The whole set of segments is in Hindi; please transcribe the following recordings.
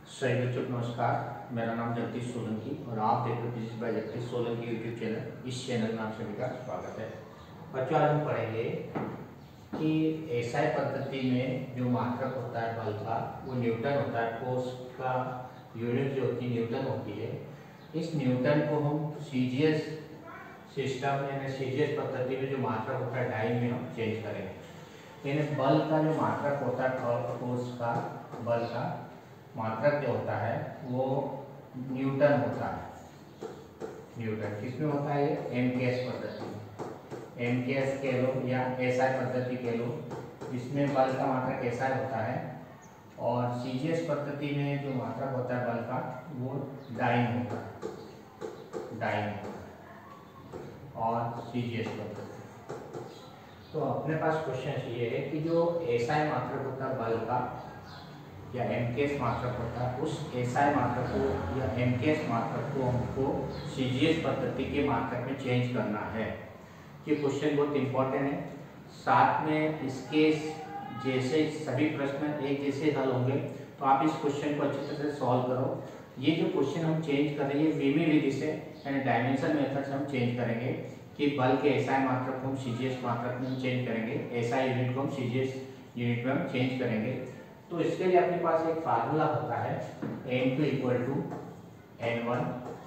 सही बच्चों को नमस्कार। मेरा नाम जगदीश सोलंकी और आप देख रहे हो physics by Jagdish Solanki YouTube channel. इस चैनल में आप सभी का स्वागत है। बच्चों, आज हम पढ़ेंगे कि एसआई पद्धति में जो मात्रक होता है बल का वो न्यूटन होता है। फोर्स का यूनिट जो होती है न्यूटन होती है। इस न्यूटन को हम सीजीएस सिस्टम यानी सीजीएस पद्धति में जो मात्रक होता है डाइन में हम चेंज करेंगे। यानी बल का जो मात्रक होता है फोर्स का बल का मात्रक जो होता है वो न्यूटन होता है। न्यूटन किसमें होता है? ये एमकेएस पद्धति में, एमकेएस कह लो या एसआई पद्धति कह लो, इसमें बल का मात्रक एसआई होता है। और सीजीएस पद्धति में जो मात्रक होता है बल का वो डाइन होता है, डाइन होता है। और सीजीएस पद्धति तो अपने पास क्वेश्चन ये है कि जो एसआई मात्रक होता है बल का या एमकेएस मात्रक होता है, उस एसआई मात्रक को या एमकेएस मात्रक को हमको सीजीएस पद्धति के मात्रक में चेंज करना है। ये क्वेश्चन बहुत इंपॉर्टेंट है। साथ में इसके जैसे सभी प्रश्न एक जैसे हल होंगे तो आप इस क्वेश्चन को अच्छी तरह से सॉल्व करो। ये जो क्वेश्चन हम चेंज करेंगे वीवी विधि से यानी डायमेंशन मेथड से हम चेंज करेंगे कि बल के एसआई मात्रक को हम सीजीएस मात्रक में चेंज करेंगे, एसआई यूनिट को हम सीजीएस यूनिट में हम चेंज करेंगे। तो इसके लिए अपने पास एक फार्मूला होता है m2 equal to n1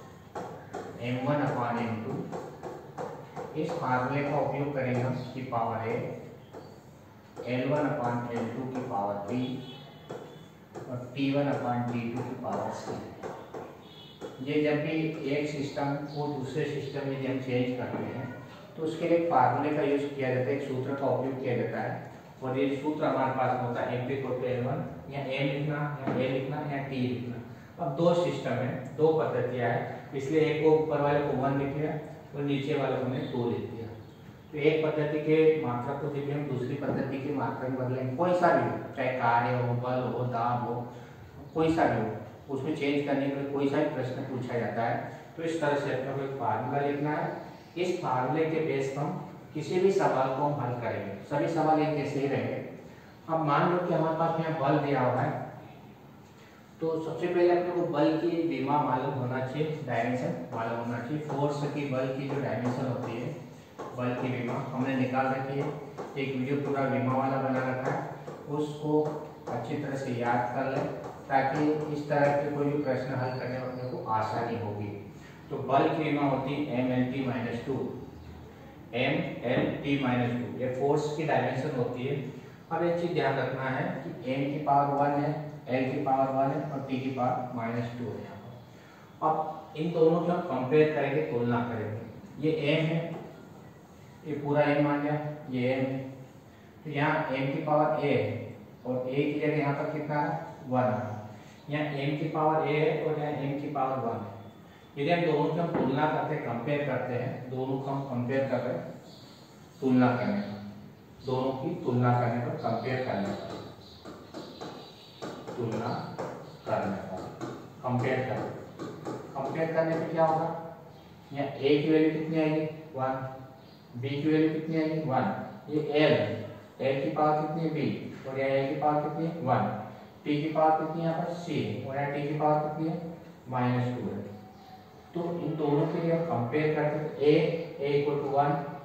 m1 upon m2। इस फार्मूले का उपयोग करेंगे हम की power a l1 upon l2 की पावर b और t1 अपॉन t2 की पावर c। ये जब भी एक सिस्टम को दूसरे सिस्टम में जब हम चेंज करते हैं तो उसके लिए फार्मूले का यूज किया जाता है, एक सूत्र का उपयोग किया जाता है। और ये सूत्र हमारे पास होता है m2 इक्वल टू l1 या m लिखना या a लिखना या t लिखना। अब दो सिस्टम है, दो पद्धतियां हैं, इसलिए एक को ऊपर वाले को 1 लिख लिया और नीचे वाले को हमने 2 लिख दिया। तो एक पद्धति के मात्रक को जब हम दूसरी पद्धति के मात्रक में बदलेंगे, कोई सा भी हो, चाहे कार्य हो, बल हो, दाब हो, कोई सा भी हो, उसमें चेंज करने के लिए कोई सा भी प्रश्न पूछा जाता है। तो इस तरह से अपने को एक फार्मूला लिखना है। इस फार्मूले के बेस पर हम किसी भी सवाल को हम हल करेंगे, सभी सवाल एक जैसे ही रहेंगे। अब मान लो कि हमारे पास यहाँ बल दिया हुआ है, तो सबसे पहले अपने को बल की विमा मालूम होना चाहिए, डायमेंशन मालूम होना चाहिए। फोर्स की बल की जो डायमेंशन होती है, बल की विमा हमने निकाल रखी है। एक वीडियो पूरा विमा वाला बना रखा है, उसको अच्छी तरह से याद कर लें ताकि इस तरह के कोई भी प्रश्न हल करने में अपने को आसानी होगी। तो बल की विमा होती है mLT माइनस 2, mLT माइनस 2, ये फोर्स की डायमेंशन होती है। अब एक चीज ध्यान रखना है कि m की पावर 1 है, l की पावर 1 है और t की पावर माइनस 2 है। यहाँ पर अब इन दोनों को हम कंपेयर करेंगे, तुलना करेंगे। ये m है, ये पूरा m मान लिया, ये m है। तो यहाँ m की पावर a है और a की जगह यहाँ पर कितना है? 1 है। यहाँ m की पावर a है और यहाँ m की पावर 1 है। यदि हम दोनों की हम तुलना करते हैं, कंपेयर करते हैं, दोनों को हम कंपेयर कर रहे हैं, तुलना करने पर, दोनों की तुलना करने पर, कंपेयर करने पर, तुलना करने पर, कंपेयर करने पे क्या होगा? यहाँ a की वैल्यू कितनी आएगी? 1, b की वैल्यू कितनी आएगी? 1। ये l की पावर कितनी है? b और यहाँ a की पावर कितनी है? 1। t की पावर कितनी है यहाँ पर? c और यहाँ t की पावर कितनी है? माइनस 2 है। तो इन दोनों के लिए हम कंपेयर करते हैं, a इक्वल टू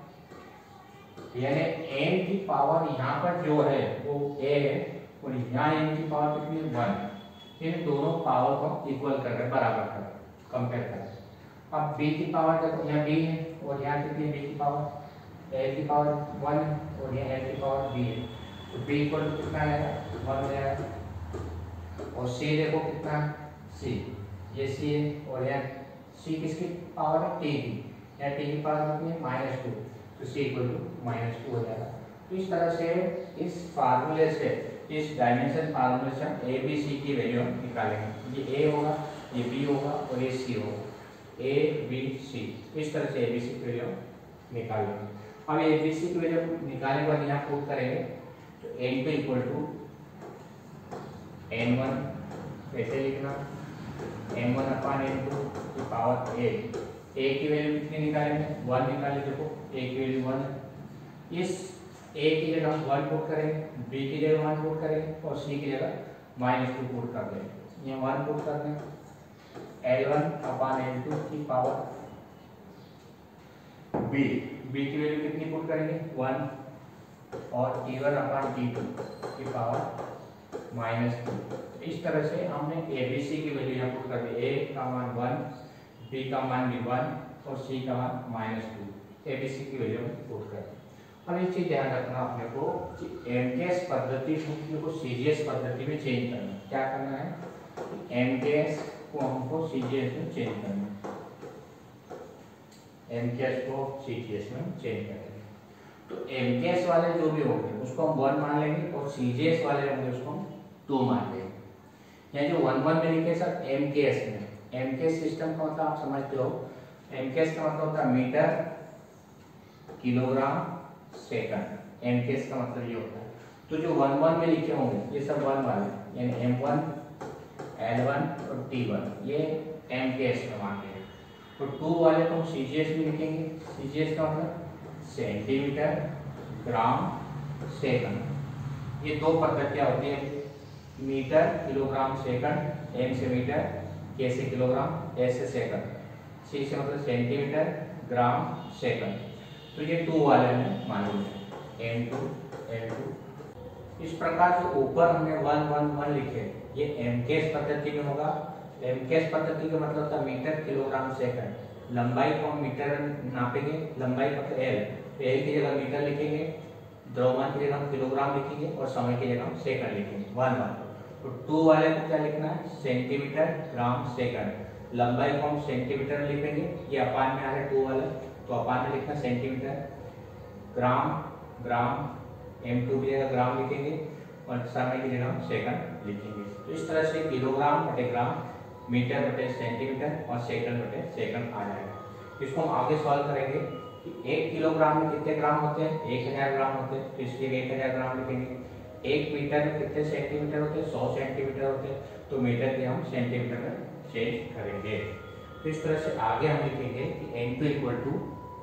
1 यानी m की पावर यहाँ पर जो है वो a है और यहाँ m की पावर कितनी है? 1। इन दोनों पावर को इक्वल कर रहे हैं, बराबर कर रहे हैं, कंपेयर कर रहे हैं। अब b की पावर देखो, यहाँ b है और यहाँ कितनी है b की पावर? a की पावर 1 है और यहाँ l की पावर b है। तो b इक्वल टू कितना आएगा? 1 हो जाएगा। और c देखो कितना है? c, ये c है और यहाँ c किसकी पावर है? t की, या t की पावर कितनी है? माइनस 2, तो c इक्वल टू माइनस 2 हो जाएगा। तो इस तरह से इस फार्मूले से, इस डायमेंशन फार्मूले से हम a b c की वैल्यू हम निकालेंगे। ये a होगा, ये b होगा और ये c होगा, a b c। इस तरह से a b c की वैल्यू निकालेंगे। अब a b c की वैल्यू निकालने के बाद यहाँ पुट करेंगे तो n2 इक्वल टू n1 कैसे लिखना? m1 अपॉन m2 की पावर a की वैल्यू कितनी निकालेंगे? 1 निकालेंगे। देखो a की वैल्यू 1 है। इस a की जगह हम 1 पुट करेंगे, b की जगह 1 पुट करेंगे और c की जगह -2 पुट कर देंगे। ये 1 पुट करते हैं, L1/L2 की पावर b की वैल्यू कितनी पुट करेंगे 1 और T1/T2 की पावर -2। इस तरह से हमने ABC की वैल्यू यहाँ पुट कर दी, A का मान 1, B का मान भी 1 और C का मान -2। ABC की वैल्यू हम पुट कर दी। अब एक चीज ध्यान रखना अपने को कि MKS पद्धति को CGS पद्धति में चेंज करना। क्या करना है, MKS को हमको CGS में चेंज करना है, MKS को CGS में चेंज करेंगे। तो MKS वाले जो भी होंगे उसको हम 1 मान लेंगे और CGS वाले होंगे उसको हम 2 मान लेंगे। यहाँ जो 1 में लिखे सर MKS में, MKS सिस्टम का मतलब आप समझते हो, MKS का मतलब होता है मीटर किलोग्राम सेकंड। MKS का मतलब ये होता है। तो जो 1 में लिखे होंगे ये सब 1 वाले, यानी M1, L1 और T1 ये MKS में मान लेंगे। तो 2 वाले को हम CGS में लिखेंगे। CGS का मतलब सेंटीमीटर ग्राम सेकंड। ये 2 पद्धतियाँ होती हैं, मीटर किलोग्राम सेकंड, M से मीटर, K से किलोग्राम, S से सेकंड, C से मतलब सेंटीमीटर ग्राम सेकंड। तो ये 2 वाले में मालूम है, M2, L2। इस प्रकार जो ऊपर हमने 1, 1, 1 लिखे ये MKS पद्धति में होगा। MKS पद्धति का मतलब होता है मीटर किलोग्राम सेकंड। लंबाई को हम मीटर नापेंगे, लंबाई मतलब L, तो L की जगह मीटर लिखेंगे, द्रव्यमान की जगह हम किलोग्राम लिखेंगे और समय की जगह हम सेकंड लिखेंगे, 1, 1। तो 2 वाले को क्या लिखना है, सेंटीमीटर ग्राम सेकंड। लंबाई को हम सेंटीमीटर में लिखेंगे, ये अपान में आ रहा है 2 वाले, तो अपान में लिखना सेंटीमीटर, ग्राम ग्राम, M2 की जगह ग्राम लिखेंगे और समय की जगह हम सेकंड लिखेंगे। तो इस तरह से किलोग्राम बटे ग्राम, मीटर बटे सेंटीमीटर और सेकंड बटे सेकंड आ जाएगा। इसको हम आगे सॉल्व करेंगे कि 1 किलोग्राम में कितने ग्राम होते हैं, 1000 ग्राम होते हैं, तो इसलिए 1000 ग्राम लिखेंगे। 1 मीटर में कितने सेंटीमीटर होते हैं, 100 सेंटीमीटर होते हैं, तो मीटर के हम सेंटीमीटर में चेंज करेंगे। तो इस तरह से आगे हम लिखेंगे कि N2 =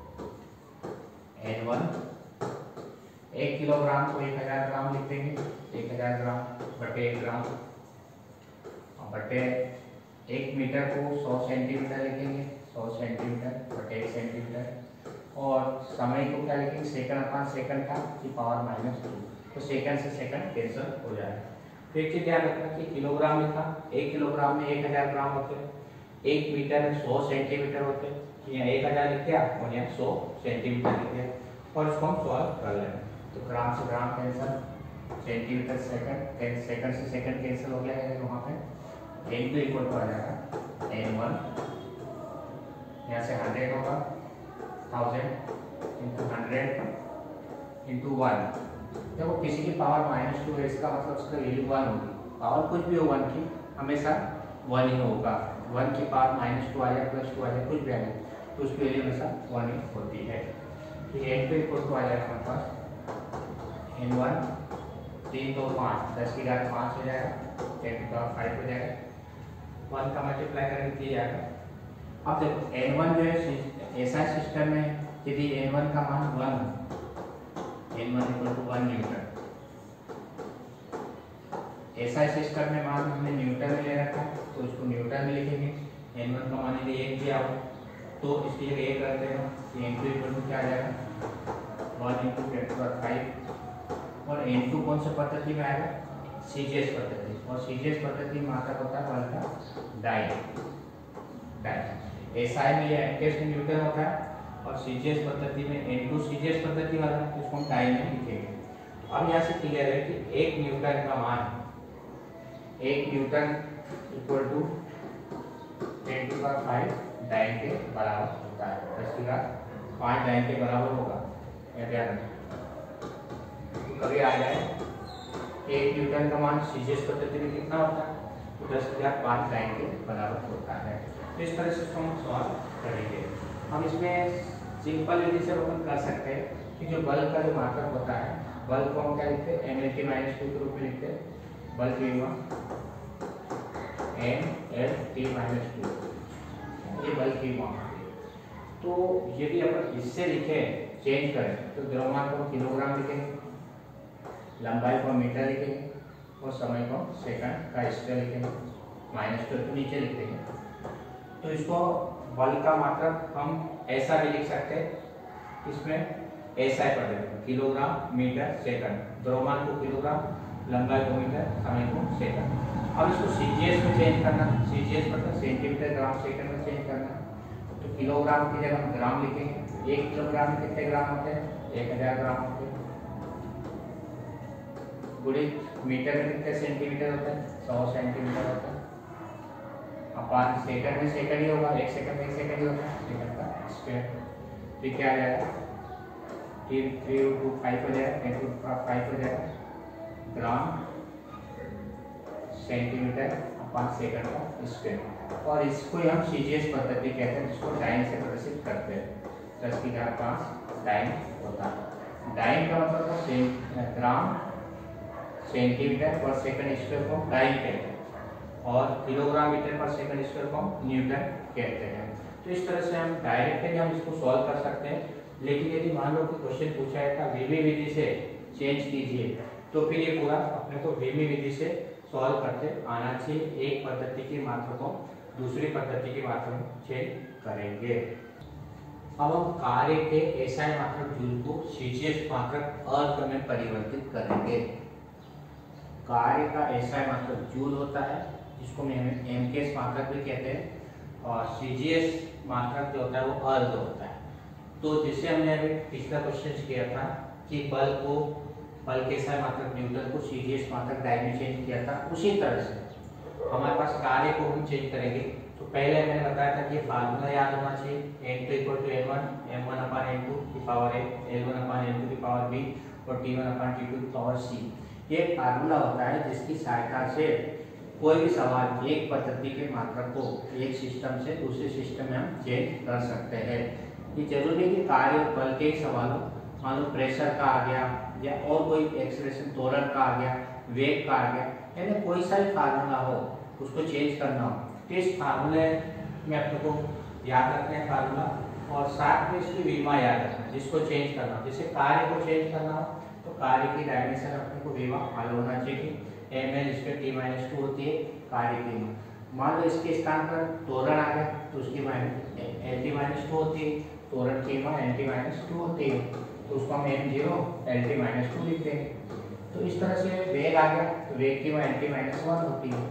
N1। 1 किलोग्राम को 1000 ग्राम लिख देंगे, 1000 ग्राम बटे 1 ग्राम बटे 1 मीटर को 100 सेंटीमीटर लिखेंगे, 100 सेंटीमीटर बटे 1 सेंटीमीटर और समय को क्या लिखेंगे, सेकंड/सेकंड का की पावर -2। तो सेकंड से सेकंड कैंसिल हो जाएगा। तो एक चीज ध्यान रखना कि किलोग्राम लिखा, 1 किलोग्राम में 1000 ग्राम होते हैं, 1 मीटर में 100 सेंटीमीटर होते हैं, तो यहाँ 1000 लिख दिया और यहाँ 100 सेंटीमीटर लिख दिया और इसको हम सॉल्व कर लेंगे। तो ग्राम से gram cancel, centimetre second, second से सेकंड कैंसिल हो गया है वहाँ पे। N2 = आ जाएगा N1, यहाँ से 100 होगा, 1000 × 100 × 1। देखो किसी की पावर -2 है, इसका मतलब उसका वैल्यू 1 होगी। पावर कुछ भी हो 1 की हमेशा 1 ही होगा। 1 की पावर -2 आ जाए, +2 आ जाए, कुछ भी आ जाए, तो उसकी वैल्यू हमेशा 1 ही होती है। तो N2 = आ जाएगा हमारे पास N1 3 2 5, 10 की घात 5 हो जाएगा, 10⁵ हो जाएगा, 1 का मल्टीप्लाई करेंगे 3 आएगा। अब देखो N1 जो है ऐसा सिस्टम में यदि N1 का मान 1 हो, N1 = 1 न्यूटन, ऐसा सिस्टम में मान हमने न्यूटन में ले रखा है तो उसको न्यूटन में लिखेंगे। N1 का मान यदि 1 दिया हो तो इसकी जगह 1 रख देना, N2 = क्या आ जाएगा 1 × 10⁵ और N2 कौन सा पद्धति में आएगा, CGS पद्धति। और CGS पद्धति में आता होता है बल का डाइन। SI में या MKS में न्यूटन होता है और CGS पद्धति में N2 CGS पद्धति वाला है, इसको हम डाइन में लिखेंगे। अब यहाँ से क्लियर है कि 1 न्यूटन का मान 1 न्यूटन = 10⁵ डाइन के बराबर होता है, 10⁵ डाइन के बराबर होगा। ध्यान कभी आ जाए 1 न्यूटन का मान CGS पद्धति में कितना होता है, तो 10⁵ डाइन के बराबर होता है। तो इस तरह से हम सॉल्व करेंगे। हम इसमें सिंपल विधि से अपन कर सकते हैं कि जो बल का जो मात्रक होता है, बल को हम क्या लिखते हैं, mLT-2 के रूप में लिखते हैं। बल की mLT-2, ये बल की तो यदि अपन इससे लिखे चेंज करें तो द्रव्यमान को किलोग्राम लिखेंगे, लंबाई को मीटर लिखेंगे और समय को सेकंड का स्क्वायर लिखेंगे। -2 तो नीचे लिख देंगे। तो इसको बल का मात्रक हम ऐसा भी लिख सकते हैं, इसमें SI पढ़ेंगे, किलोग्राम मीटर सेकंड, द्रव्यमान को किलोग्राम, लंबाई को मीटर, समय को सेकंड। अब इसको CGS में चेंज करना, CGS मतलब सेंटीमीटर ग्राम सेकंड में चेंज करना। तो किलोग्राम की जगह हम ग्राम लिखेंगे। 1 किलोग्राम में कितने ग्राम होते हैं? 1000 ग्राम होते हैं। गुणित मीटर में कितने सेंटीमीटर होते हैं? 100 सेंटीमीटर होते हैं। अपान सेकंड में सेकंड ही होगा, 1 सेकंड में 1 सेकंड ही होता है, सेकंड का स्क्वायर। तो क्या आ जाएगा? 3 × 5 हो जाएगा, 10 × 5 हो जाएगा ग्राम सेंटीमीटर अपान सेकंड का स्क्वायर। और इसको हम CGS पद्धति कहते हैं, जिसको डाइन से प्रदर्शित करते हैं। 10⁵ डाइन होता है। डाइन का मतलब ग्राम सेंटीमीटर पर सेकंड स्क्वायर को डाइन कहते हैं, और किलोग्राम मीटर पर सेकंड स्क्वायर को न्यूटन कहते हैं। तो इस तरह से हम डायरेक्टली हम इसको सॉल्व कर सकते हैं। लेकिन यदि मान लो कि क्वेश्चन पूछा है था वीमी विधि से चेंज कीजिए, तो फिर ये पूरा अपने को वीमी विधि से सॉल्व करते आना चाहिए। एक पद्धति की मात्रा को दूसरी पद्धति की मात्रा में चेंज करेंगे। अब हम कार्य के SI मात्रक जूल को CGS मात्रक अर्ध में परिवर्तित करेंगे। कार्य का SI मात्रक जूल होता है, जिसको हम MKS मात्रक भी कहते हैं, और CGS मात्रक जो होता है वो अर्ध होता है। तो जिससे हमने अभी पिछला क्वेश्चन किया था कि बल के SI मात्रक न्यूटन को CGS मात्रक डाइन में चेंज किया था, उसी तरह से हमारे पास कार्य को हम चेंज करेंगे। तो पहले मैंने बताया था कि फार्मूला याद होना चाहिए, N2 = N1, m1/n2 की पावर a, L1/n2 की पावर b, और T1/T2 की पावर c। ये फार्मूला होता है जिसकी सहायता से कोई भी सवाल एक पद्धति के मात्रक को एक सिस्टम से दूसरे सिस्टम में हम चेंज कर सकते हैं। ये जरूरी है कि कार्य बल के सवालों, मान लो प्रेशर का आ गया, या और कोई एक्सेलरेशन त्वरण का आ गया, वेग का आ गया, यानी कोई सा भी फार्मूला हो उसको चेंज करना हो, तो इस फार्मूले में अपने को याद रखना है फार्मूला, और साथ में इसकी विमा याद रखना है जिसको चेंज करना हो। जैसे कार्य को चेंज करना हो तो कार्य की डायमेंशन अपने को विमा मालूम होना चाहिए। mL/T-2 होती है कार्य की। मान लो इसके स्थान पर त्वरण आ गया तो उसकी LT-2 होती है, त्वरण की मान LT-2 होती है, तो उसको हम m0 LT-2 लिख देंगे। तो इस तरह से वेग आ गया तो वेग की मान LT-1 होती है,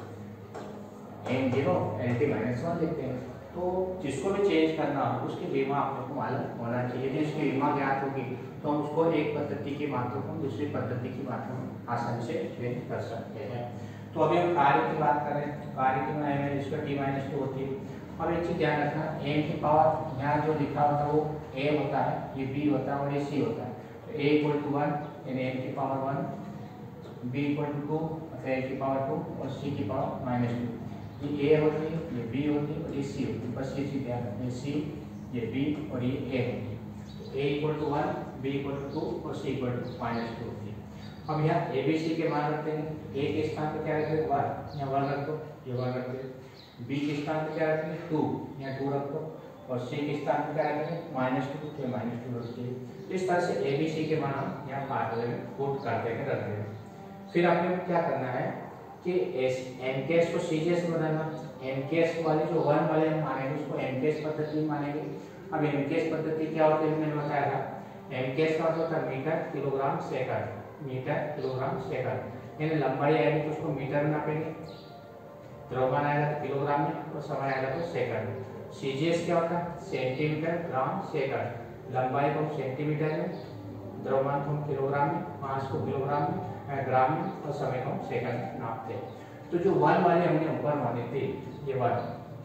m0 LT-1 लिखते हैं। तो जिसको भी चेंज करना हो उसकी विमा आपको मालूम होना चाहिए। यदि उसकी विमा ज्ञात होगी तो हम उसको एक पद्धति की मात्रा को दूसरी पद्धति की मात्रा में आसानी से चेंज कर सकते हैं। तो अभी हम कार्य की बात करें, कार्य की मान mL/T-2 होती है। अब एक चीज ध्यान रखना, m की पावर यहाँ जो लिखा होता है वो a होता है, ये b होता है और ये c होता है। तो a = 1 यानी m की पावर 1, b = 2 मतलब a की पावर 2, और c की पावर -2। ये a होती है, ये b होती है और ये c होती है। बस ये चीज ध्यान रखना, ये c, ये b और ये a होती है। तो a = 1, b = 2 और c = -2 होती है। अब यहाँ ABC के मान रखते हैं। a के स्थान पर क्या रखेंगे? 1, यहाँ 1 रख दो, ये 1 रख दो। b के स्थान पर क्या रखेंगे? 2, यहाँ 2 रख दो, और c के स्थान पर क्या रखेंगे? -2, तो -2 रख दो। इस तरह से ABC के मान हम यहाँ फार्मूले में पुट कर देंगे, रख देंगे। फिर आपने क्या करना है कि MKS को CGS में बदलना। MKS वाले जो 1 वाले हम मानेंगे उसको MKS पद्धति मानेंगे। अब MKS पद्धति क्या होती है मैंने बताया था। MKS का मतलब metre kilogram second, metre kilogram second, यानी लंबाई आएगी तो उसको मीटर में नापेंगे, द्रव्यमान आएगा तो किलोग्राम में, और समय आएगा तो सेकंड में। CGS क्या होता है? सेंटीमीटर ग्राम सेकंड, लंबाई को सेंटीमीटर में, द्रव्यमान को किलोग्राम में, मास को किलोग्राम में, ग्राम में, और समय को सेकंड में नापते हैं। तो जो 1 वाले हमने ऊपर माने थे, ये 1,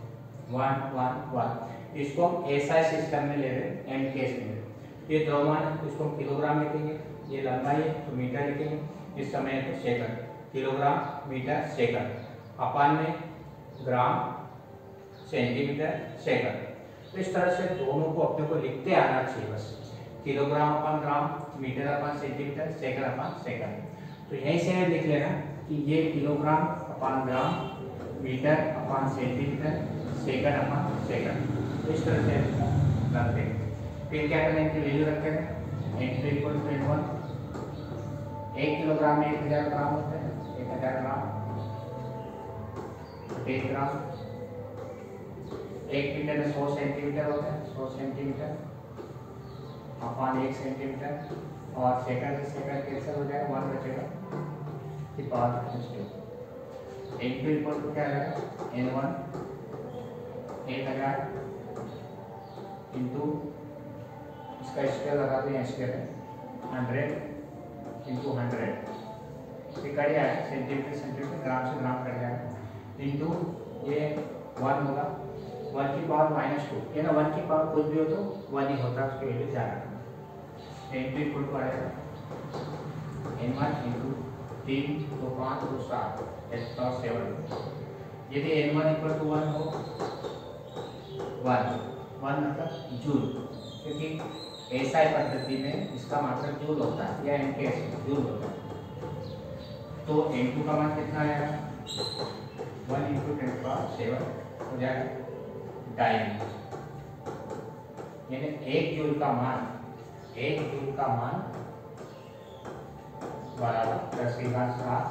इसको हम SI सिस्टम में ले रहे हैं, MKS में। ये द्रव्यमान है, इसको हम किलोग्राम लिखेंगे, ये लंबाई है तो मीटर लिखेंगे, इस समय है तो second, kilogram metre second, upon में ग्राम सेंटीमीटर सेकंड। तो इस तरह से दोनों को अपने को लिखते आना चाहिए बस, kilogram upon gram, metre upon centimetre, second upon second. तो यहीं से लिख लेना कि ये kilogram upon gram, metre upon centimetre, second upon second. तो इस तरह से रख देंगे। फिर क्या करेंगे, इनकी वैल्यू रखेंगे। N2 = N1, 1 किलोग्राम में 1000 ग्राम होते हैं, 1000 ग्राम। 10 ग्राम। 1 मीटर में 100 सेंटीमीटर होता है, 100 सेंटीमीटर अपॉन 1 सेंटीमीटर, और सेकंड से सेकंड कैंसिल हो जाएगा, 1 बचेगा कि पावर -2। N2 इक्वल टू क्या आएगा, N1 1000 इंटू इसका स्क्वायर लगाते हैं, स्क्वायर है 100 इंटू 100 कट जाएगा, सेंटीमीटर सेंटीमीटर, ग्राम से ग्राम कट जाएगा, इंटू ये 1 होगा 1 की पावर -2, है ना। 1 की पावर कुछ भी हो तो 1 ही होता है, उसकी वैल्यू ध्यान रखना। N2 इक्वल टू आएगा N1 इंटू 3 2 5 2 7 7। यदि N1 इक्वल टू 1 हो, 1 मतलब जूल, क्योंकि एसआई पद्धति में इसका मतलब जूल होता है, या एमकेएस जूल होता है। तो N2 का मान कितना आएगा, 1 इंटू 10⁷ हो जाएगा डाइन, यानी 1 जूल का मान बराबर 10⁻⁷,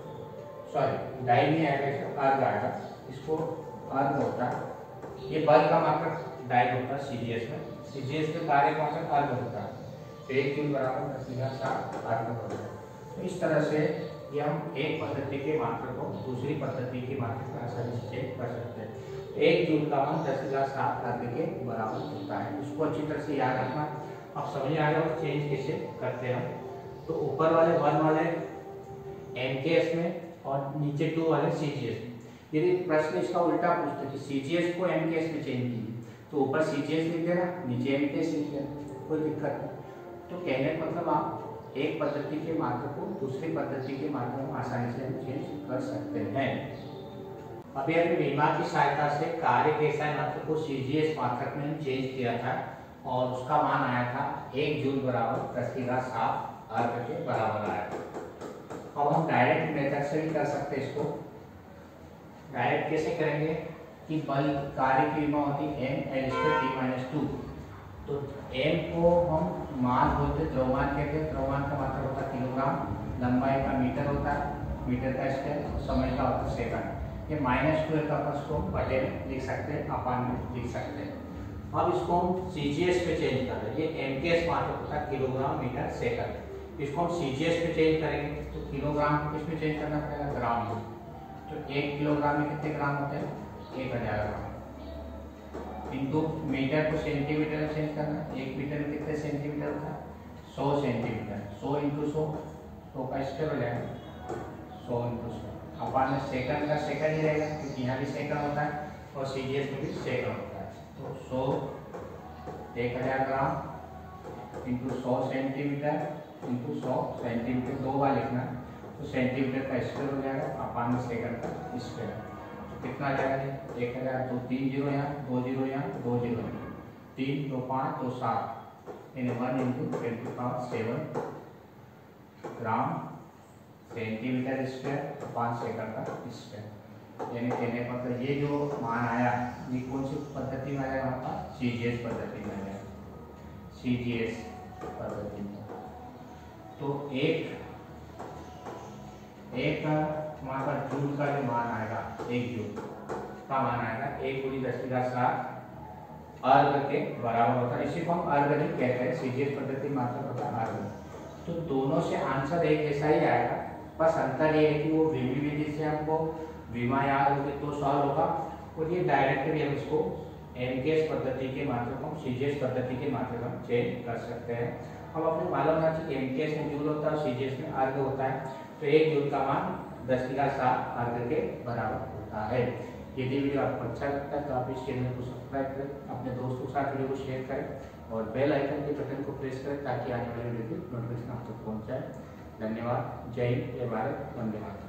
सॉरी डाइन नहीं आएगा, इसको अर्ग आएगा, इसको अर्ग होता है, ये बल का मात्रक डाइन होता है सीजीएस में, सीजीएस के कार्य का मात्रक अर्ग होता है, तो 1 जूल बराबर 10⁻⁷ अर्ग होता है। तो इस तरह से ये हम एक पद्धति के मात्रक को दूसरी पद्धति के मात्रक में आसानी से चेक कर सकते हैं। 1 जूल का मान 10⁻⁷ अर्ग के बराबर होता है, इसको अच्छी तरह से याद रखना। अब समझ आ गया चेंज कैसे करते हैं हम। तो ऊपर वाले 1 वाले एमकेएस में और नीचे 2 वाले सीजीएस में। यदि प्रश्न इसका उल्टा पूछते कि सीजीएस को एमकेएस में चेंज कीजिए, तो ऊपर सीजीएस लिख देना, नीचे एमकेएस लिख देना, कोई दिक्कत नहीं। तो कहने का मतलब आप एक पद्धति के मात्रक को दूसरी पद्धति के मात्रक में आसानी से हम चेंज कर सकते हैं। अभी हमने विमा की सहायता से कार्य के एसआई मात्रक को सीजीएस मात्रक में चेंज किया था, और उसका मान आया था 1 जूल बराबर 10⁻⁷ अर्ग के बराबर आया था। अब हम डायरेक्ट मेथड से भी कर सकते हैं इसको। डायरेक्ट कैसे करेंगे कि बल कार्य की विमा होती है m(L)(T)-2, तो m को हम मान बोलते हैं, द्रव्यमान कहते हैं, द्रव्यमान का मात्रक होता है किलोग्राम, लंबाई का मीटर होता है, मीटर का स्क्वायर, और समय का होता है सेकंड। ये -2 का को बटे में लिख सकते हैं, अपान में लिख सकते हैं। अब इसको हम सीजीएस पे चेंज कर रहे हैं, ये एमकेएस मात्रक होता है किलोग्राम मीटर सेकंड, इसको हम सीजीएस पे चेंज करेंगे, तो किलोग्राम किस में चेंज करना पड़ेगा, ग्राम में। तो 1 किलोग्राम में कितने ग्राम होते हैं, 1000 ग्राम, इंटू मीटर को सेंटीमीटर में चेंज करना, 1 मीटर में कितने सेंटीमीटर होता है, 100 सेंटीमीटर, 100 इंटू 100, 100 का स्क्वायर हो जाएगा, 100 इंटू 100, अपान में सेकंड का सेकंड ही रहेगा, क्योंकि यहाँ भी सेकंड होता है और सीजीएस में भी सेकंड होता है। तो 100 1000 gram into 100 centimetre into 100 centimetre, 2 बार लिखना, तो सेंटीमीटर का स्क्वायर हो जाएगा, अपान में सेकंड का स्क्वायर, तो कितना जाएगा 1000, तो 3 जीरो यहाँ, 2 जीरो यहाँ, 2 जीरो यहाँ, 3 2 5 2 7, यानी 1 into 10⁷ gram centimetre square upon second का स्क्वायर। यानी कहने पर ये जो मान आया, ये कौन सी पद्धति में आया, वहाँ का सीजीएस पद्धति में आया, सीजीएस पद्धति में। तो एक वहाँ पर जूल का जो मान आएगा, 1 जूल का मान आएगा 1 × 10⁻⁷ अर्ग के बराबर होता है। इसी को हम अर्ग नहीं कहते हैं, सीजीएस पद्धति मात्रक होता है अर्ग। तो दोनों से आंसर एक जैसा ही आएगा, बस अंतर ये है कि वो विमी विधि से हमको विमा याद होगी तो सॉल्व होगा, और ये डायरेक्ट भी हम इसको एमकेएस पद्धति के मात्रक हम सीजीएस पद्धति के मात्रक हम चेंज कर सकते हैं। अब अपने मालूम होना चाहिए एमकेएस में जूल होता है, सीजीएस में अर्ग होता है, तो 1 जूल का मान 10⁻⁷ अर्ग के बराबर होता है। यदि वीडियो आपको अच्छा लगता है तो आप इस चैनल को सब्सक्राइब करें, अपने दोस्तों के साथ वीडियो को शेयर करें और बेल आइकन के बटन को प्रेस करें ताकि आने वाले वीडियो की नोटिफिकेशन आप तक पहुँच जाए। धन्यवाद। जय हिंद, जय भारत, वंदे मातरम।